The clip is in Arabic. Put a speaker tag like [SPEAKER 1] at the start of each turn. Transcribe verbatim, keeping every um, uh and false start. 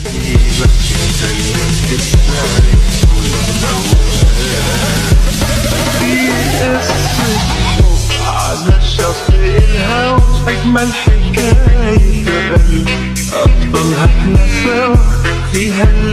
[SPEAKER 1] على الشاطئ الهوى أجمل حكاية في قلبي أفضل احنا سوا فيها.